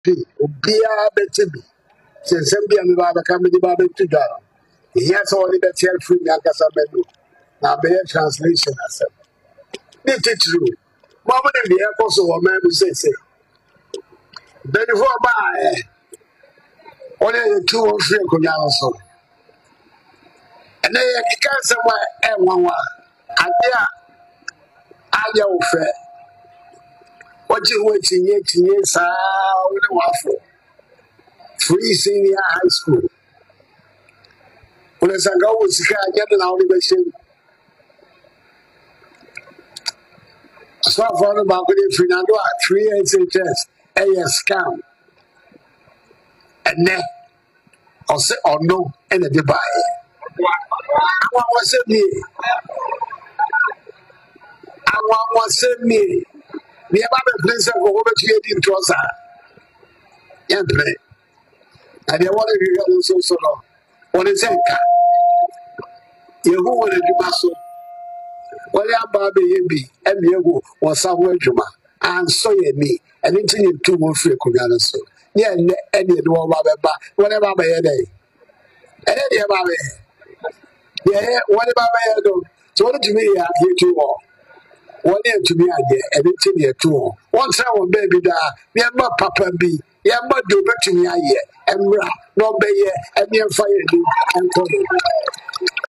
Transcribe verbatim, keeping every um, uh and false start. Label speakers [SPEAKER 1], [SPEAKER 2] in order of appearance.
[SPEAKER 1] Obia Betty. Since Sambia Baba coming to Baba to Dara. He has only the tail free Nakasamenu. Now, be a translation as a. It is true. Mama and the airport, so a man will say, say. Then before by only the two or three Kunyaso. And then you can't somewhere and one one. And there, I know fair. What you waiting yet, yes, I will waffle. Free senior high school. When I go with the car, I get an obligation. So far, about the Fernando, three S H S, A S scam. And then, or say, or no, and a Dubai. I want to say me. I want to say me. The other place of over creating Trosa. Young play. And they want to be also so long. What is it? You who want to do muscle? What about the baby? And you was somewhere Juma. And so you me. And it's in two more free Kunaso. Yeah, any of the whatever by a day. And any about it. Yeah, what about my head? So what do you mean? I hear you all. One year to me, I get everything here too. Once I will baby da, me and my papa be, yeah, but do better me, I hear, and no be here, and near fire, and